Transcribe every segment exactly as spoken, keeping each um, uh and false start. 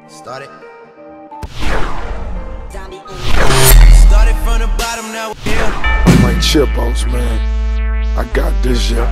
Started. Started from the bottom, now we're here. I'm like Chipos, man. I got this, yeah.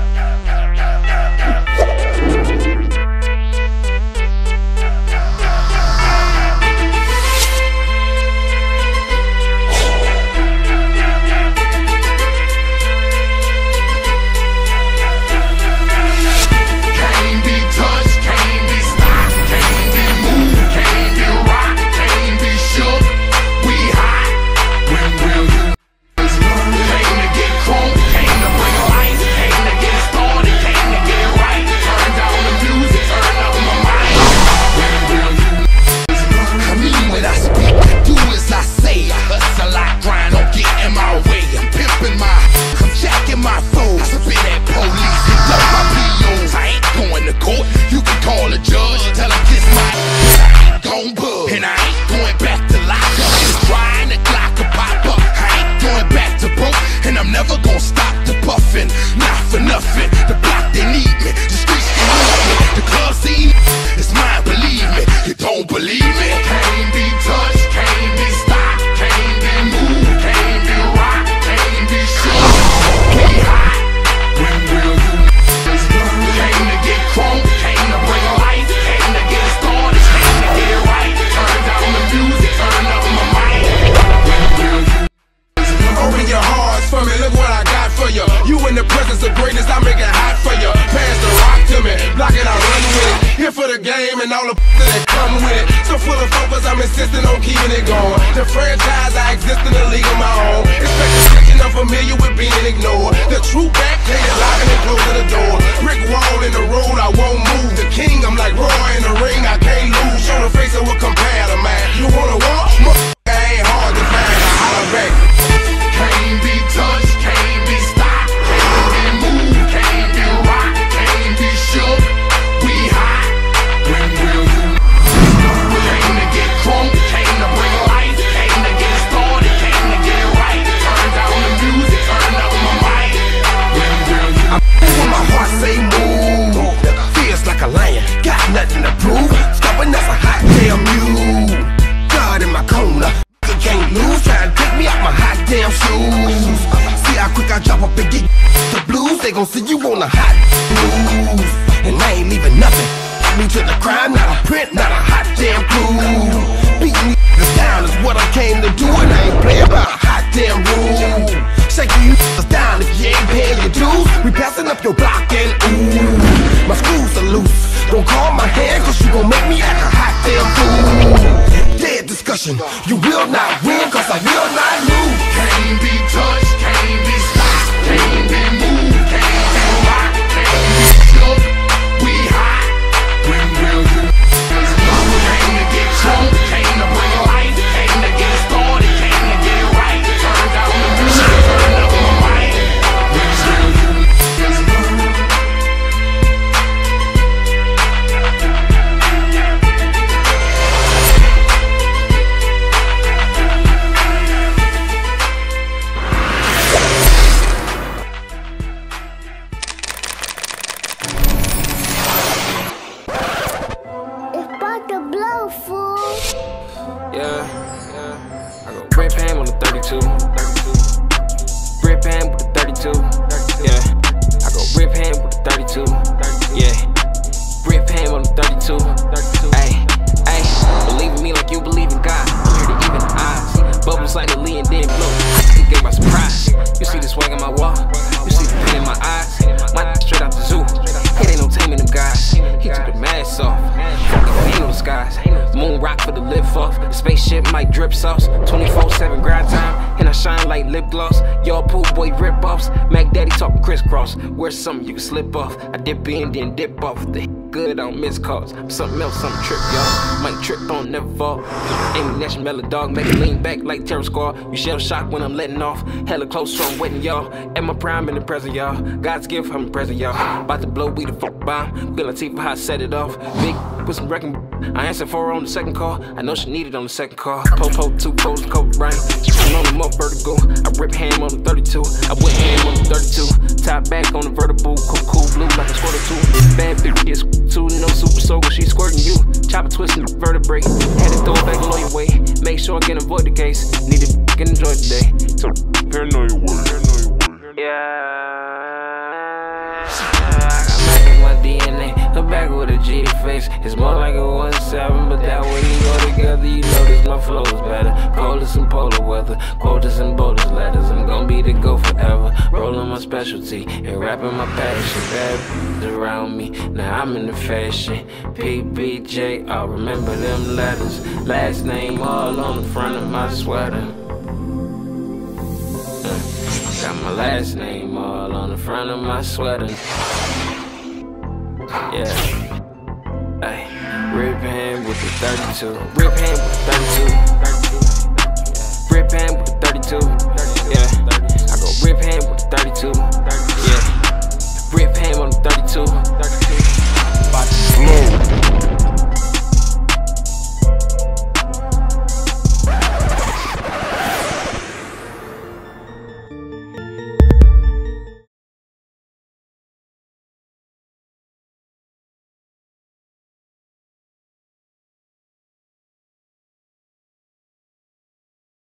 And all the that come with it. So full of focus, I'm insisting on keeping it going. The franchise, I exist in a league of my own. Expect restriction, I'm familiar with being ignored. The true back, taking locking and closing the door. Brick wall in the road, I won't move. The king, I'm like Roy in the ring, I can't lose. Show the face of what compare to man. You wanna walk? I ain't hard to find. I holler back. Can't be touched, can't be stopped, can't be moved, can't be rocked, can't be shook. We hot. When will you? Came to get crunk, came to bring life, came to get started, came to get right. Turn down the music, turn up my mic. When will you? I when my heart say move, feels like a lion, got nothing to prove. Stubborn as a hot damn mule. God in my corner, you can't lose. Try to take me out my hot damn shoes. See how quick I drop up and get the blues. They gon' see you on the hot blues, and I ain't leaving nothing. Me to the crime, not a print, not a hot damn clue. Beating these niggas down is what I came to do, and I ain't playing by a hot damn rule. Shaking you niggas down if you ain't paying your dues. We passing up your block and ooh, my screws are loose. Don't call my hand, cause you gon' make me act a hot damn fool. Dead discussion, you will not win, cause I will not lose. Can't be touched, can't be stopped, can't be moved, can't be rocked, can't be shook. We hot. When will you? Came to get drunk, came to bring life, came to get started, came to get right. Turn down the music, turn up my mic. When will you? Yeah, yeah. I go Rip Ham on the thirty-two. Rip Ham with the thirty-two. Yeah. I go Rip Ham with the thirty-two. Yeah. Rip Ham on the thirty-two. Ay, ay. Believe in me like you believe in God. I'm here to even the eyes. Bubbles like the Lee and then blow. He gave my surprise. You see the swag on my wall. You see the pain in my eyes. My straight out the zoo. It ain't no taming them guys. He took the mask off. Ain't no skies. Moon rock for the lift off. The spaceship might drip sauce. twenty-four seven grind time. And I shine like lip gloss. Y'all pool boy rip offs. Mac Daddy talking crisscross. Where's something you can slip off? I dip in, then dip off. The good, I don't miss calls. Something else, something trip, y'all. Might trip on, never fall. Ammunition, mellow dog. Make it lean back like terror squad. You shell shock when I'm letting off. Hella close, so I'm wetting y'all. At my prime in the present, y'all. God's gift, I'm present, y'all. About to blow, we the fuck bomb. Gonna see how I set it off. Big with some wrecking. I answer for on the second call. I know she needed on the second call. Po-po, two foes, coat brain. I'm on the more vertical. I rip ham on the thirty-two. I went ham on the thirty-two. Top back on the vertical. Cool, cool blue like a squirt or two. Bad bitch, yes, two, no super soaker. She squirting you. Chopper twisting the vertebrae. Had to throw it back a lawyer way. Make sure I can avoid the case. Need to f***ing enjoy the day. So paranoia word. Yeah. D N A, her back with a G face. It's more like a one seven, but that when you go together, you notice my flow is better. Coldest in polar weather, quotas and boulders letters. I'm gonna be the go forever. Rolling my specialty and rapping my passion. Bad b****s around me, now I'm in the fashion. P B J, I remember them letters. Last name all on the front of my sweater. Uh, got my last name all on the front of my sweater. Yeah, ay, rip hand with the thirty-two. Rip hand with the thirty-two. Rip hand with the thirty-two. Yeah, I go rip hand with the thirty-two.